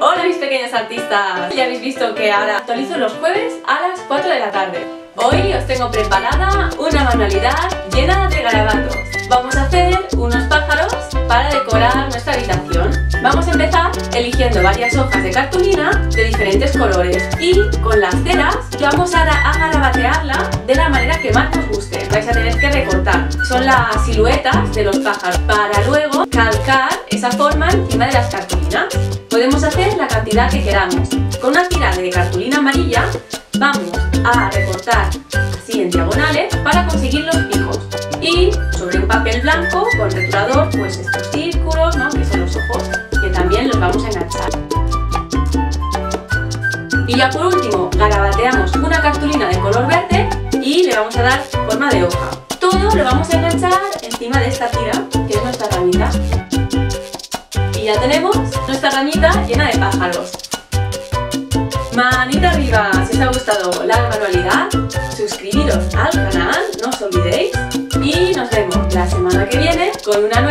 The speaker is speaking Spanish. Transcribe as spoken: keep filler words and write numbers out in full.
Hola mis pequeños artistas, ya habéis visto que ahora actualizo los jueves a las cuatro de la tarde. Hoy os tengo preparada una manualidad llena de garabatos. Vamos a hacer unos pájaros para decorar nuestra habitación. Vamos a empezar eligiendo varias hojas de cartulina de diferentes colores y con las ceras vamos a, a garabatearla de la manera que más nos guste. Vais a tener que recortar. Son las siluetas de los pájaros para luego calcar esa forma encima de las cartulinas. Podemos hacer la cantidad que queramos. Con una tira de cartulina amarilla vamos a recortar así en diagonales para conseguir los picos. Y sobre un papel blanco con returador, pues estos círculos, ¿no?, que son los ojos, que también los vamos a enganchar. Y ya por último, garabateamos una cartulina de color verde y le vamos a dar forma de hoja. Todo lo vamos a enganchar encima de esta tira, que es nuestra ramita. Y ya tenemos nuestra ramita llena de pájaros. Manita arriba si os ha gustado la manualidad, suscribiros al canal, no os olvidéis, y nos vemos la semana que viene con una nueva